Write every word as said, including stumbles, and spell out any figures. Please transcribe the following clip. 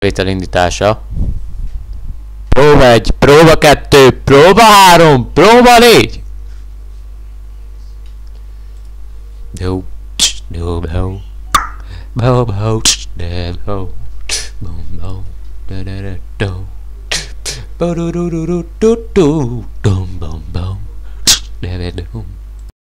Vétel indítása. Próba egy, próba kettő, próba három, próba négy! Do, do, do, do, do, do, do, do, da da da do, do do do do do do do, dum bum bum, da da do.